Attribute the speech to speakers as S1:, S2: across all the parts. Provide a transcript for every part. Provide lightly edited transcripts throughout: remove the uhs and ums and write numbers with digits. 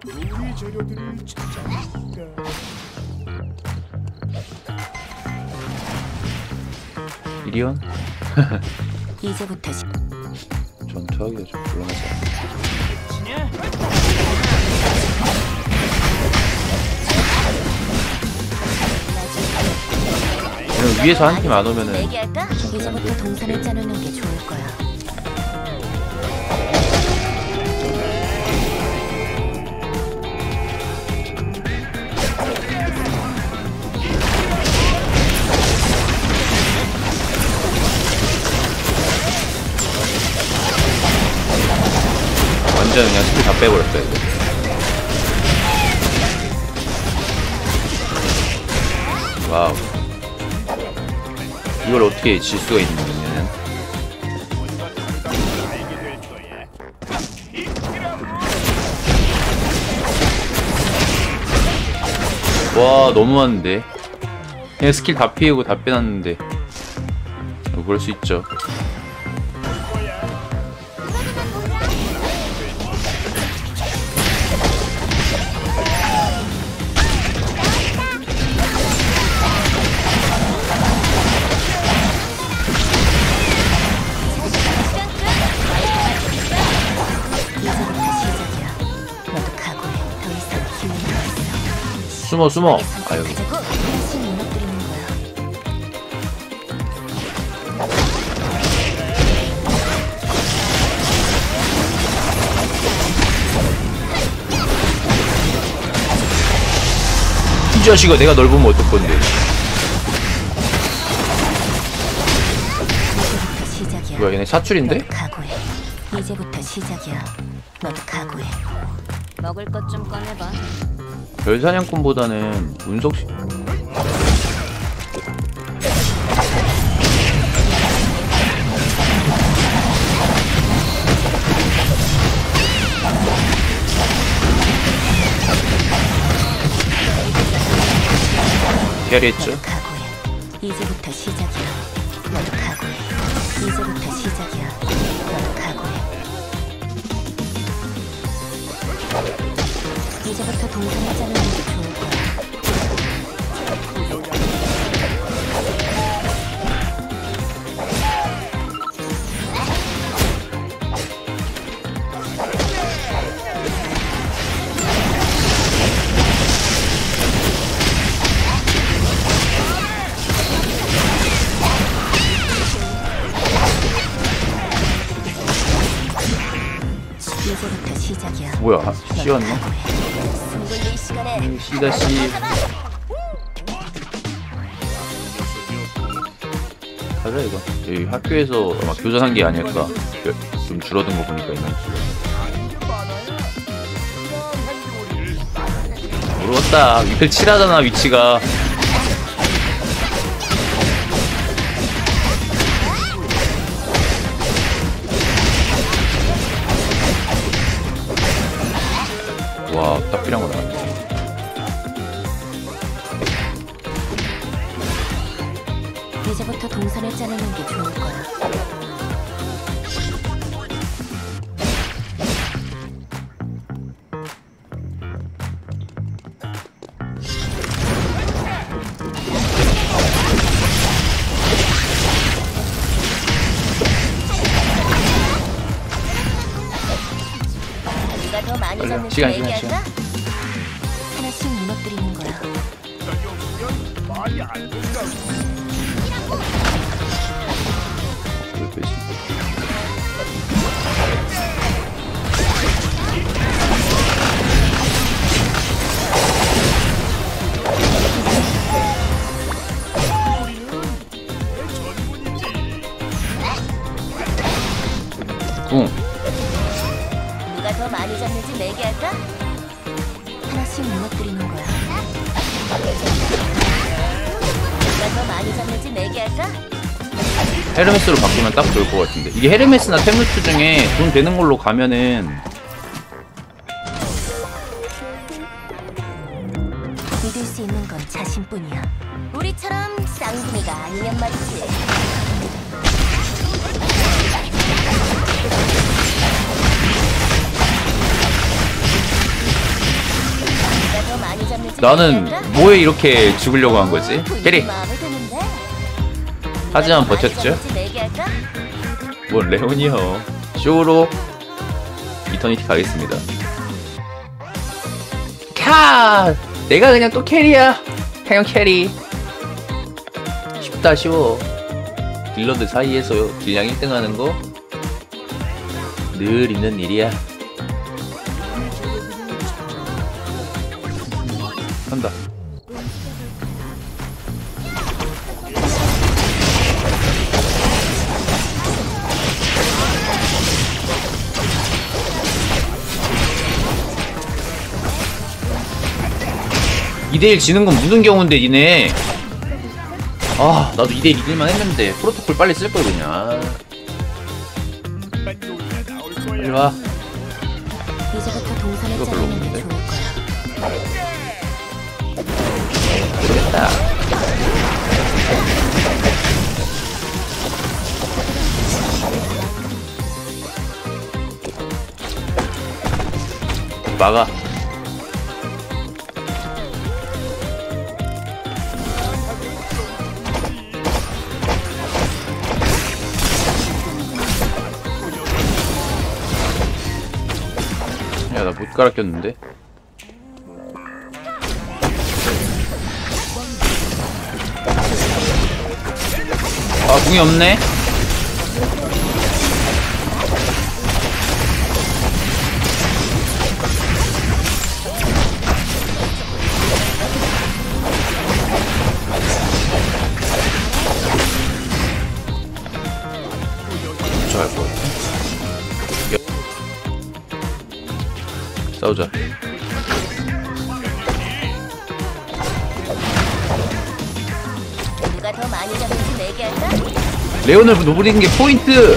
S1: 우리 재료들을 찾아볼까?
S2: 미리온?
S3: 이제부터
S2: 전투하기가 좀 곤란하지 않아. 위에서 한 팀 안 오면은
S3: 얘기할까? 이제부터 동선을 짜놓는 게 좋을 거야.
S2: 완전 그냥 스킬 다 빼버렸다 이거. 와우. 이걸 어떻게 질 수가 있는 거냐면 와 너무 많은데 그냥 스킬 다 피우고 다 빼놨는데 그럴 수 있죠. 숨어 숨어. 아유. 이 자식아 내가 널 보면 어떨 건데. 뭐야 얘네 사출인데?
S3: 각오해. 이제부터 시작이야. 너도 각오해. 먹을 것 좀 꺼내봐.
S2: 별사냥꾼보다는 운석시 캐리했죠?
S3: 이제부터 시작이야. 너도 각오해. 이제부터 시작이야. 너도 각오해. 이제부터 동선을 짜는 게 좋을 거야. 이제부터 시작이야.
S2: 뭐야 씨였나? 씨다씨 가자 이거. 여기 학교에서 아마 교전한 게 아닐까. 좀 줄어든 거 보니까 이런 모르겠다. 위클 칠하잖아 위치가. 와, 딱 필요한 거 나왔네.
S3: 이제부터 동선을 짜는 게 좋을 거야. 네가 더 많이 잡는지 얘기할까? 하나씩 무너뜨리는 거야.
S1: 말이 안 된다고.
S3: 누가 더 많이 잡는지 내기할까? 하나씩 무너뜨리는 거야. 누가 더 많이 잡는지 내기할까?
S2: 헤르메스로 바꾸면 딱 좋을 것 같은데. 이게 헤르메스나 테무트 중에 돈 되는 걸로 가면은
S3: 믿을 수 있는 건 자신뿐이야. 우리처럼 쌍둥이가 아니면 말이지.
S2: 나는 뭐에 이렇게 죽으려고 한 거지? 캐리. 하지만 버텼죠? 뭔 레온이요. 쇼로 이터니티 가겠습니다. 캬! 내가 그냥 또 캐리야. 그냥 캐리. 쉽다 쉬워. 딜러들 사이에서 딜량 1등 하는 거 늘 있는 일이야. 한다. (2대1) 지는 건 무슨 경우인데 니네. 아 나도 2대1 이길만 했는데 프로토콜 빨리 쓸걸 그냥. 빨리 와.
S3: 이제부터 동선을
S2: 이거 별로
S3: 짜는 게
S2: 없는데?
S3: 좋을 거야.
S2: 모르겠다. 막아. 야, 나 못 갈아 꼈는데. 아, 궁이 없네. 좋아할 것 같아. 싸우자.
S3: 누가 더 많이 잡은지 내기할까?
S2: 레온을 노브리는 게 포인트!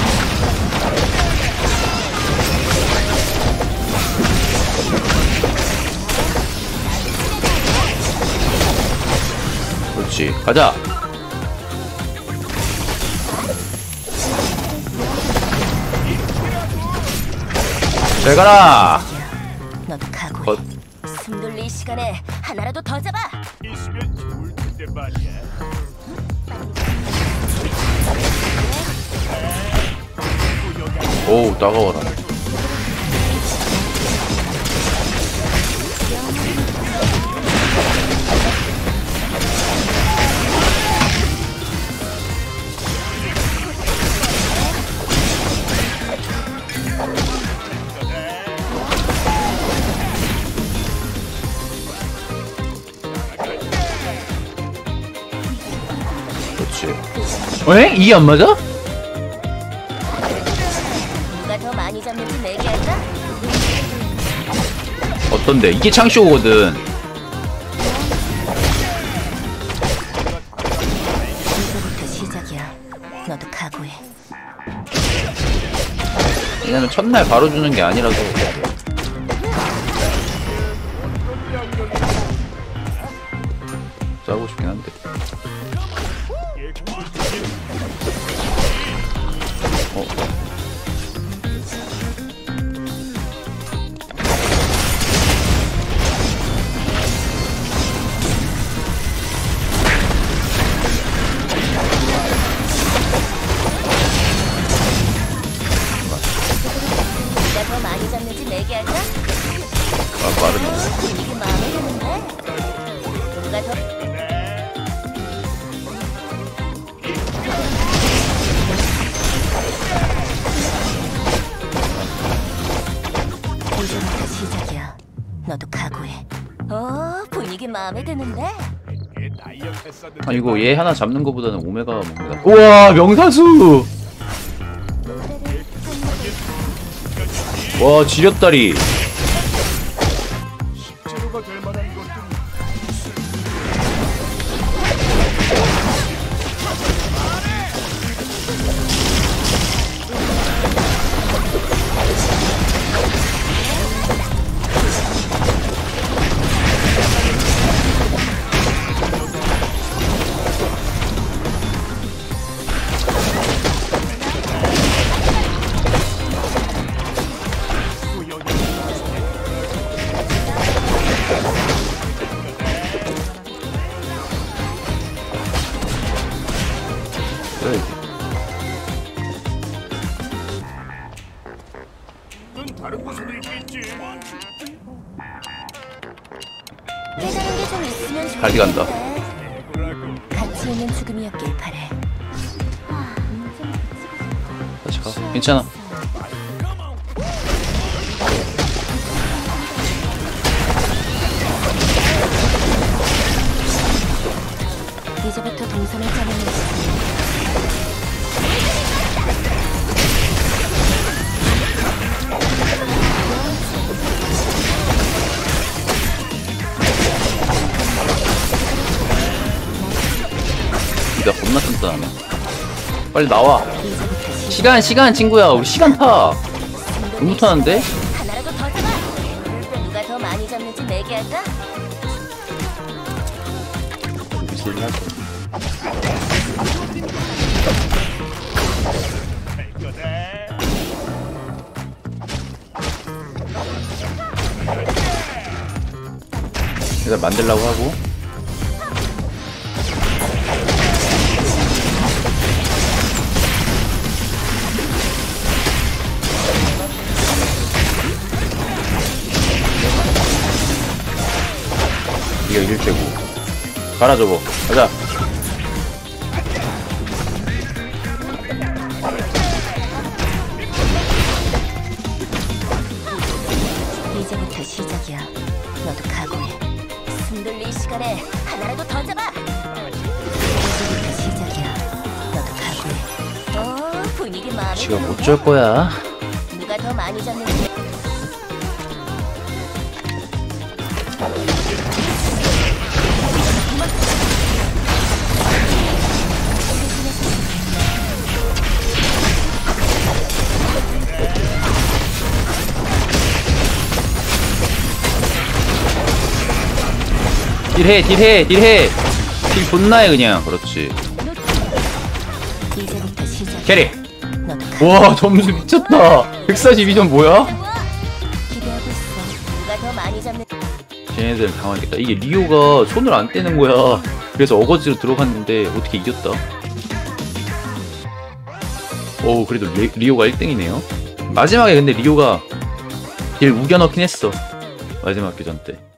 S2: 그렇지, 가자! 잘 가라!
S3: 너도 각오해.
S2: 컷.
S3: 숨 돌릴 시간에 하나라도 더 잡아.
S1: 있으면 좋을 텐데 말이야.
S2: 오우, 따가워라. 그렇지. 에? 이게 안 맞아?
S3: 누가 더 많이 잡는지 내기할까?
S2: 어떤데? 이게 창쇼거든.
S3: 이제부터 시작이야. 너도 각오해.
S2: 왜냐면 첫날 바로 주는 게 아니라서. 싸우고 싶긴 한데. 어.
S3: 누가 더 많이 잡는지 내기할까?
S2: 아, 빠르네.
S3: 분위기 마음에 드는데? 누가 더 이제부터 시작이야. 너도 각오해. 분위기 마음에 드는데?
S1: 꽤 다이어트했었는데.
S2: 아, 이거 얘 하나 잡는 거보다는 오메가 먹는다. 우와, 명사수! 와, 지렸다리.
S1: 식재료가 될 만한 것들은
S3: 좋은
S2: 갈기 간다.
S3: 일인데.
S1: 뭐라고?
S3: 가치 있는 죽음이었길 바래.
S2: 다시 가. 괜찮아.
S3: 이제부터 동선을 짜는 거지.
S2: 니가 겁나 단단하네. 빨리 나와.
S3: 이제부터 시작.
S2: 시간 친구야. 우리 시간 타. 너무 타는데?
S3: 하나라도 더 잡아. 누가 더 많이 잡는지 내게 할까?
S2: 미실을 할 거야.
S1: 할 거다.
S2: 일단 만들라고 하고. 이거 이길 테고. 가라 저거. 가자.
S3: 이제부터 시작이야. 너도 각오해. 숨 돌릴 시간에 하나라도 더 잡아. 이제부터 시작이야. 너도 각오해. 분위기 마음에
S2: 지금
S3: 드는데?
S2: 어쩔 거야?
S3: 누가 더 많이 잡는지.
S2: 딜해. 딜 존나 해 그냥. 그렇지.
S3: 이제부터 시작.
S2: 캐리.
S3: 너도 각오해.
S2: 와 점수 미쳤다. 142점 뭐야?
S3: 기대하고 있어. 누가 더 많이 잡는?
S2: 쟤네들 당황했겠다. 이게 리오가 손을 안 떼는 거야. 그래서 어거지로 들어갔는데 어떻게 이겼다. 오 그래도 리오가 1등이네요. 마지막에 근데 리오가 딜 우겨넣긴 했어. 마지막 교전 때.